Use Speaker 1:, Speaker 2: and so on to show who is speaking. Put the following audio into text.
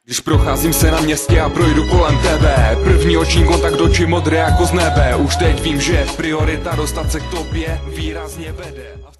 Speaker 1: Když procházím se na městě a projdu kolem tebe, první oční kontakt oči modré jako z nebe. Už teď vím, že priorita dostat se k tobě výrazně vede.